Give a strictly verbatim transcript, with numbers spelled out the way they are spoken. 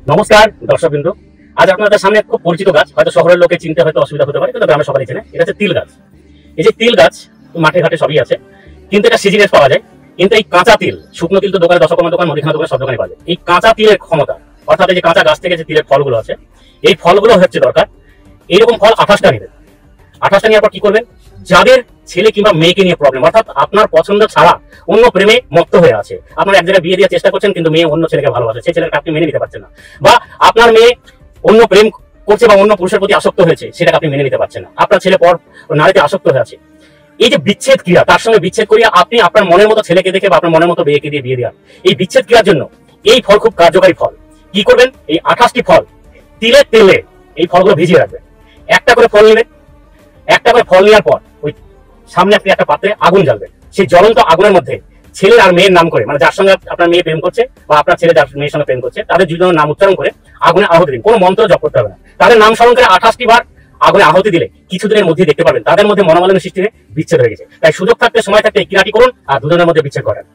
নমস্কার দর্শকবৃন্দ, আজ আপনাদের সামনে খুব পরিচিত গাছ, হয়তো শহরের লোকে চিনতে হয়তো অসুবিধা হতে পারে, কিন্তু গ্রামে সবাই চেনে। এটা হচ্ছে তিল গাছ। এই যে তিল গাছ মাঠে ঘাটে সবই আছে, কিন্তু এটা সিজনে পাওয়া যায়। কিন্তু এই কাঁচা তিল, শুকনো তিল তো দোকানে দশকর্মা দোকান, মুদিখানা দোকানে সব দোকানে পাওয়া যায়। এই কাঁচা তিলের ক্ষমতা, অর্থাৎ এই যে কাঁচা গাছ থেকে যে তিলের ফলগুলো আছে, এই ফলগুলো হচ্ছে দরকার। এইরকম ফল আঠাশটা নেবেন। আঠাশটা নেওয়ার পর কি করবেন, যাদের ছেলে কিংবা মেয়েকে নিয়ে প্রবলেম, অর্থাৎ আপনার পছন্দ ছাড়া অন্য প্রেমে মত্ত হয়ে আছে, আপনার এক জায়গায় বিয়ে দেওয়ার চেষ্টা করছেন কিন্তু মেয়ে অন্য ছেলেকে ভালোবাসে, সেই ছেলেকে আপনি মেনে নিতে পারছেন না, বা আপনার মেয়ে অন্য প্রেম করছে বা অন্য পুরুষের প্রতি আসক্ত হয়েছে, সেটাকে আপনি মেনে নিতে পারছেন না, আপনার ছেলে পর নারীতে আসক্ত হয়ে আছে, এই যে বিচ্ছেদ ক্রিয়া, তার সঙ্গে বিচ্ছেদ করিয়া আপনি আপনার মনের মতো ছেলেকে দেখে বা আপনার মনের মতো মেয়েকে দিয়ে বিয়ে দেওয়া, এই বিচ্ছেদ ক্রিয়ার জন্য এই ফল খুব কার্যকারী ফল। কি করবেন, এই আঠাশটি ফল তিলের তেলে এই ফলগুলো ভিজিয়ে রাখবেন। একটা করে ফল নেবেন। একটা করে ফল নেওয়ার পর ওই সামনে আপনি একটা পাত্রে আগুন জ্বালবেন। সেই জ্বলন্ত আগুনের মধ্যে ছেলের আর মেয়ের নাম করে, মানে যার সঙ্গে আপনার মেয়ে প্রেম করছে বা আপনার ছেলে যার মেয়ের সঙ্গে প্রেম করছে, তাদের দুজনের নাম উচ্চারণ করে আগুনে আহুতি দিন। কোনো মন্ত্র জপ করতে হবে না, তাদের নাম স্মরণ করে আঠাশটি বার আগুনে আহুতি দিলে কিছুদিনের মধ্যে দেখতে পাবেন তাদের মধ্যে মনোমালিন্য সৃষ্টি হয়ে বিচ্ছেদ হয়ে গেছে। তাই সুযোগ থাকতে, সময় থাকতে এই ক্রিয়াটি করুন আর দুজনের মধ্যে বিচ্ছেদ করেন।